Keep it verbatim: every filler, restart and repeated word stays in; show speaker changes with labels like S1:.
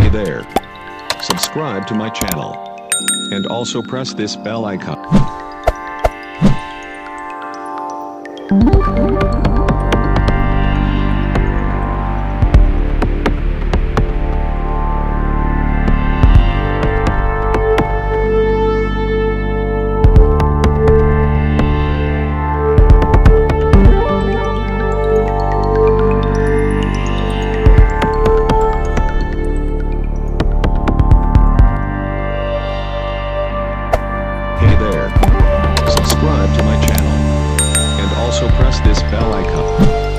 S1: Hey there. Subscribe to my channel. And also press this bell icon. Hey there. Subscribe to my channel. And also press this bell icon.